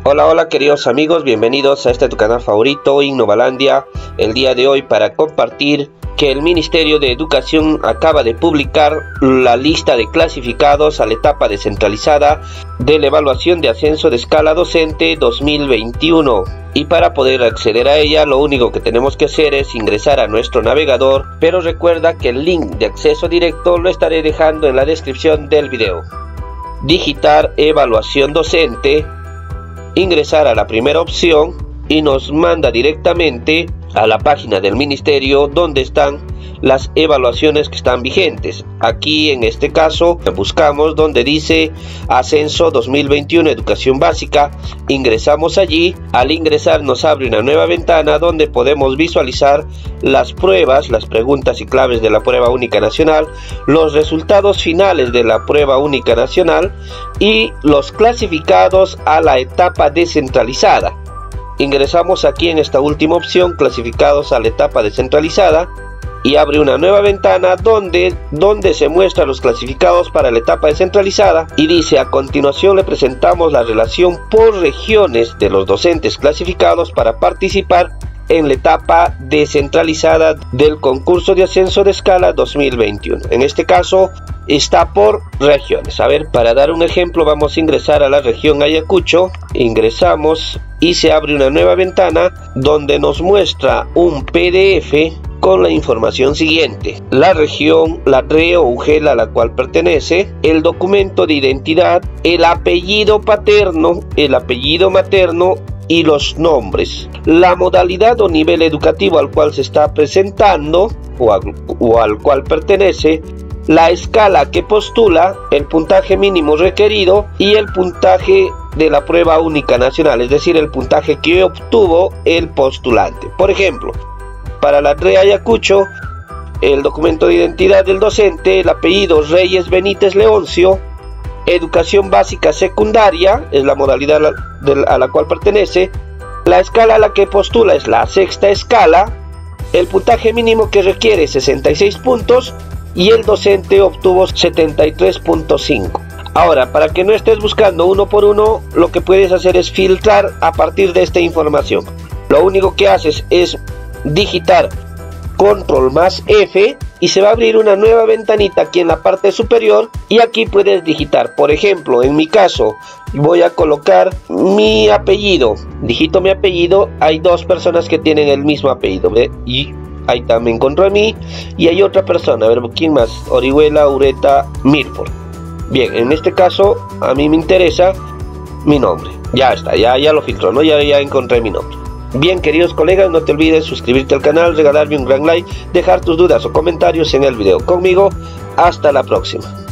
Hola queridos amigos, bienvenidos a este tu canal favorito, Innovalandia. El día de hoy para compartir que el Ministerio de Educación acaba de publicar la lista de clasificados a la etapa descentralizada de la evaluación de ascenso de escala docente 2021. Y para poder acceder a ella lo único que tenemos que hacer es ingresar a nuestro navegador, pero recuerda que el link de acceso directo lo estaré dejando en la descripción del video. Digitar evaluación docente, ingresar a la primera opción y nos manda directamente a la página del ministerio donde están las evaluaciones que están vigentes. Aquí en este caso buscamos donde dice ascenso 2021 educación básica, ingresamos allí. Al ingresar nos abre una nueva ventana donde podemos visualizar las pruebas, las preguntas y claves de la prueba única nacional, los resultados finales de la prueba única nacional y los clasificados a la etapa descentralizada. Ingresamos aquí en esta última opción, clasificados a la etapa descentralizada, y abre una nueva ventana donde se muestran los clasificados para la etapa descentralizada y dice: a continuación le presentamos la relación por regiones de los docentes clasificados para participar en la etapa descentralizada del concurso de ascenso de escala 2021. En este caso está por regiones. A ver, para dar un ejemplo vamos a ingresar a la región Ayacucho, ingresamos y se abre una nueva ventana donde nos muestra un PDF con la información siguiente: la región, la RE o UGEL a la cual pertenece, el documento de identidad, el apellido paterno, el apellido materno y los nombres, la modalidad o nivel educativo al cual se está presentando o al cual pertenece, la escala que postula, el puntaje mínimo requerido y el puntaje de la prueba única nacional, es decir, el puntaje que obtuvo el postulante. Por ejemplo, para la RE Ayacucho, el documento de identidad del docente, el apellido Reyes Benítez Leoncio, educación básica secundaria, es la modalidad a la cual pertenece, la escala a la que postula es la sexta escala, el puntaje mínimo que requiere 66 puntos y el docente obtuvo 73.5. Ahora, para que no estés buscando uno por uno, lo que puedes hacer es filtrar a partir de esta información. Lo único que haces es digitar control más F y se va a abrir una nueva ventanita aquí en la parte superior y aquí puedes digitar. Por ejemplo, en mi caso voy a colocar mi apellido, digito mi apellido. Hay dos personas que tienen el mismo apellido, ¿ve? Y ahí también encontró a mí y hay otra persona, a ver, ¿quién más? Orihuela Ureta Mirford. Bien, en este caso a mí me interesa mi nombre. Ya está, ya lo filtró, ¿no? Ya encontré mi nombre. Bien, queridos colegas, no te olvides suscribirte al canal, regalarme un gran like, dejar tus dudas o comentarios en el video. Conmigo, hasta la próxima.